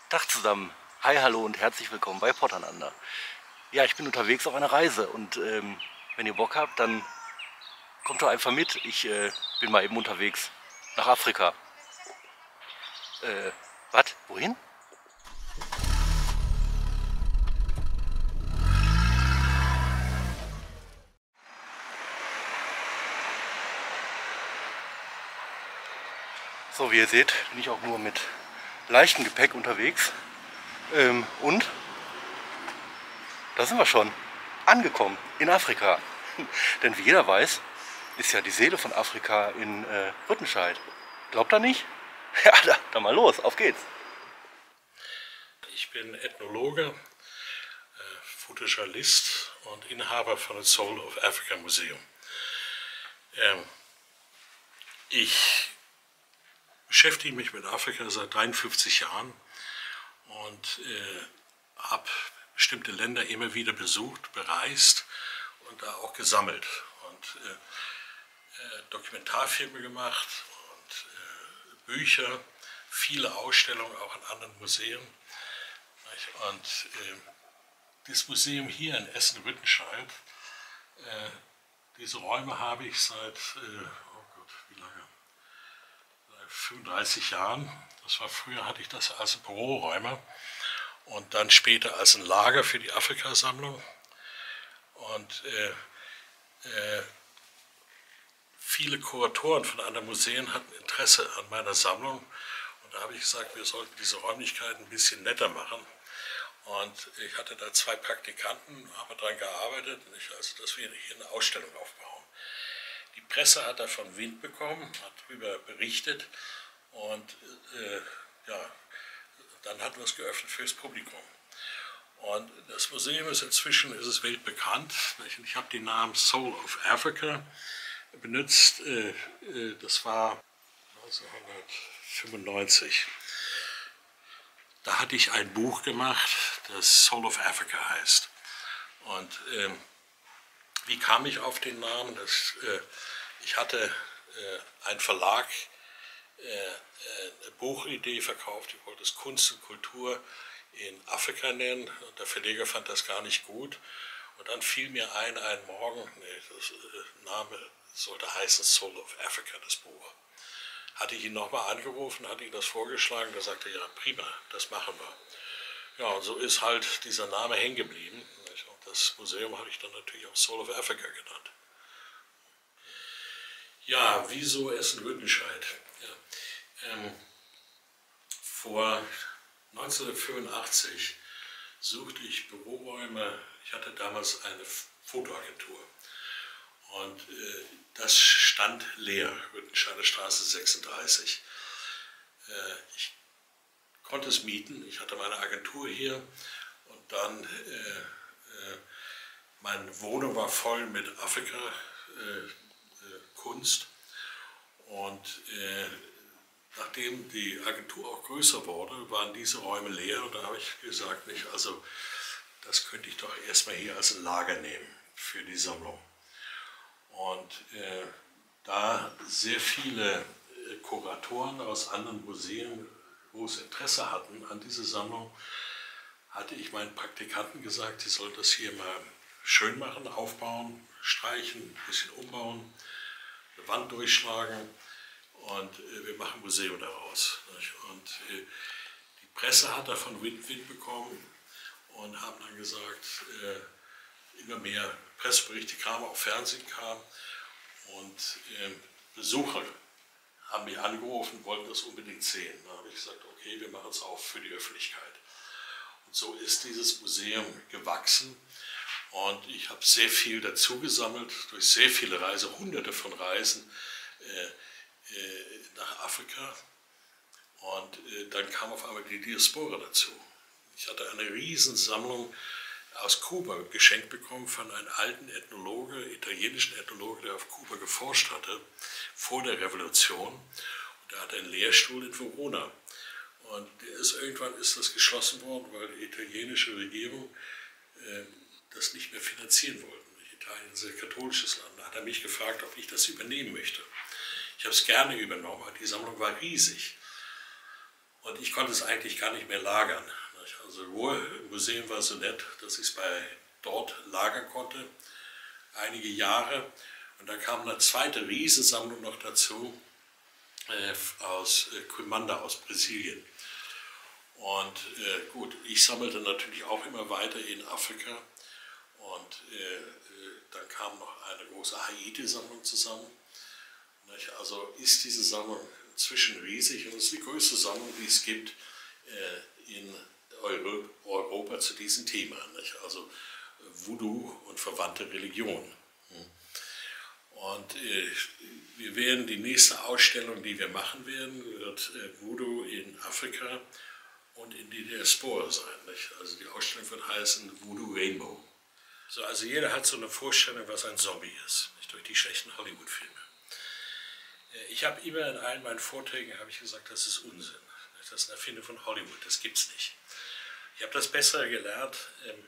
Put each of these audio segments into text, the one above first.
Tag zusammen. Hi, hallo und herzlich willkommen bei Potternander. Ja, ich bin unterwegs auf einer Reise und wenn ihr Bock habt, dann kommt doch einfach mit. Ich bin mal eben unterwegs nach Afrika. Was? Wohin? So, wie ihr seht, bin ich auch nur mit leichtem Gepäck unterwegs. Und da sind wir schon angekommen in Afrika. Denn wie jeder weiß, ist ja die Seele von Afrika in Rüttenscheid. Glaubt ihr nicht? Ja, dann mal los, auf geht's. Ich bin Ethnologe, Fotojournalist und Inhaber von dem Soul of Africa Museum. Ich beschäftige mich mit Afrika seit 53 Jahren und habe bestimmte Länder immer wieder besucht, bereist und da auch gesammelt und Dokumentarfilme gemacht und Bücher, viele Ausstellungen auch in anderen Museen. Und dieses Museum hier in Essen-Rüttenscheid, diese Räume habe ich seit, oh Gott, wie lange? Seit 35 Jahren. Das war früher, hatte ich das als Büroräume und dann später als ein Lager für die Afrikasammlung. Und viele Kuratoren von anderen Museen hatten Interesse an meiner Sammlung. Und da habe ich gesagt, wir sollten diese Räumlichkeiten ein bisschen netter machen. Und ich hatte da 2 Praktikanten, haben daran gearbeitet, also dass wir hier eine Ausstellung aufbauen. Die Presse hat davon Wind bekommen, hat darüber berichtet und ja, dann hatten wir es geöffnet fürs Publikum. Und das Museum ist inzwischen weltbekannt. Ich habe den Namen Soul of Africa benutzt. Das war 1995. Da hatte ich ein Buch gemacht, das Soul of Africa heißt. Und wie kam ich auf den Namen? Ich hatte einen Verlag eine Buchidee verkauft, ich wollte es Kunst und Kultur in Afrika nennen. Und der Verleger fand das gar nicht gut. Und dann fiel mir einen Morgen, das Name sollte heißen Soul of Africa, das Buch. Hatte ich ihn nochmal angerufen, hatte ihm das vorgeschlagen, da sagte er, ja prima, das machen wir. Ja, und so ist halt dieser Name hängen geblieben. Und das Museum habe ich dann natürlich auch Soul of Africa genannt. Ja, wieso Essen-Rüttenscheid? Ja, vor 1985 suchte ich Büroräume, ich hatte damals eine Fotoagentur. Und das stand leer, Rüttenscheider Straße 36. Ich konnte es mieten, ich hatte meine Agentur hier und dann, meine Wohnung war voll mit Afrika-Kunst und nachdem die Agentur auch größer wurde, waren diese Räume leer und da habe ich gesagt, nicht, also das könnte ich doch erstmal hier als ein Lager nehmen für die Sammlung. Und da sehr viele Kuratoren aus anderen Museen großes Interesse hatten an dieser Sammlung, hatte ich meinen Praktikanten gesagt, sie sollen das hier mal schön machen, aufbauen, streichen, ein bisschen umbauen, eine Wand durchschlagen und wir machen ein Museum daraus. Und die Presse hat davon Wind bekommen und haben dann gesagt, immer mehr Presseberichte kamen, auch Fernsehen kam und Besucher haben mich angerufen, wollten das unbedingt sehen. Da habe ich gesagt, okay, wir machen es auf für die Öffentlichkeit. Und so ist dieses Museum gewachsen und ich habe sehr viel dazu gesammelt, durch sehr viele Reisen, hunderte von Reisen nach Afrika. Und dann kam auf einmal die Diaspora dazu. Ich hatte eine Riesensammlung aus Kuba geschenkt bekommen von einem alten Ethnologe, italienischen Ethnologe, der auf Kuba geforscht hatte, vor der Revolution. Und der hatte einen Lehrstuhl in Verona. Und irgendwann ist das geschlossen worden, weil die italienische Regierung das nicht mehr finanzieren wollte. Italien ist ein sehr katholisches Land. Da hat er mich gefragt, ob ich das übernehmen möchte. Ich habe es gerne übernommen, die Sammlung war riesig. Und ich konnte es eigentlich gar nicht mehr lagern. Also Ruhr im Museum war so nett, dass ich es dort lagern konnte, einige Jahre. Und dann kam eine zweite Riesensammlung noch dazu, aus Quimbanda, aus Brasilien. Und gut, ich sammelte natürlich auch immer weiter in Afrika. Und dann kam noch eine große Haiti-Sammlung zusammen. Also ist diese Sammlung inzwischen riesig und es ist die größte Sammlung, die es gibt in Europa zu diesem Thema. Also Voodoo und verwandte Religionen. Und wir werden die nächste Ausstellung, die wir machen werden, wird Voodoo in Afrika und in die Diaspora sein. Also die Ausstellung wird heißen Voodoo Rainbow. So, also jeder hat so eine Vorstellung, was ein Zombie ist, nicht durch die schlechten Hollywood-Filme. Ich habe immer in allen meinen Vorträgen gesagt, das ist Unsinn. Das ist eine Erfindung von Hollywood, das gibt es nicht. Ich habe das besser gelernt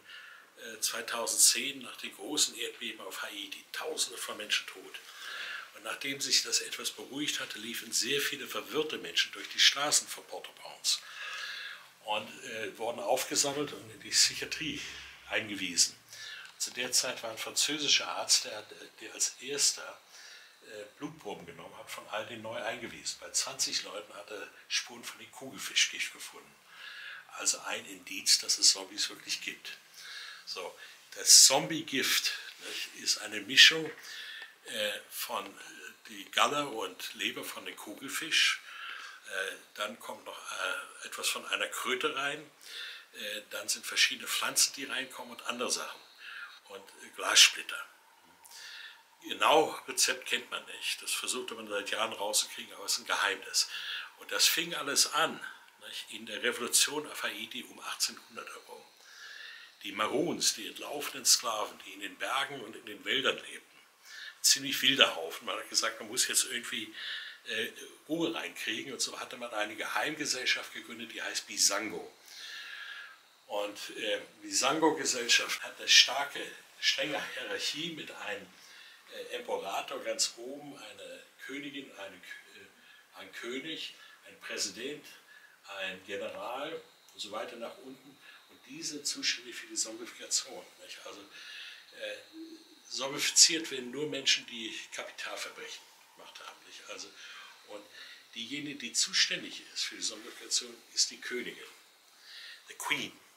2010 nach den großen Erdbeben auf Haiti. Tausende von Menschen tot. Und nachdem sich das etwas beruhigt hatte, liefen sehr viele verwirrte Menschen durch die Straßen von Port-au-Prince und wurden aufgesammelt und in die Psychiatrie eingewiesen. Zu der Zeit war ein französischer Arzt, der als erster Blutproben genommen hat, von all den neu eingewiesen. Bei 20 Leuten hat er Spuren von dem Kugelfischgift gefunden. Also ein Indiz, dass es Zombies wirklich gibt. So, das Zombie-Gift ist eine Mischung von die Galle und Leber von dem Kugelfisch. Dann kommt noch etwas von einer Kröte rein. Dann sind verschiedene Pflanzen, die reinkommen und andere Sachen. Und Glassplitter. Genau Rezept kennt man nicht. Das versuchte man seit Jahren rauszukriegen, aber es ist ein Geheimnis. Und das fing alles an in der Revolution auf Haiti um 1800 herum. Die Maroons, die entlaufenen Sklaven, die in den Bergen und in den Wäldern lebten, ziemlich wilder Haufen. Man hat gesagt, man muss jetzt irgendwie Ruhe reinkriegen. Und so hatte man eine Geheimgesellschaft gegründet, die heißt Bisango. Und die Bisango-Gesellschaft hat eine strenge Hierarchie mit einem Imperator ganz oben, eine Königin, ein König, ein Präsident, ein General und so weiter nach unten. Und diese sind zuständig für die Zombifikation. Nicht? Also zombifiziert werden nur Menschen, die Kapitalverbrechen gemacht haben. Nicht? Also, und diejenige, die zuständig ist für die Zombifikation, ist die Königin, the Queen.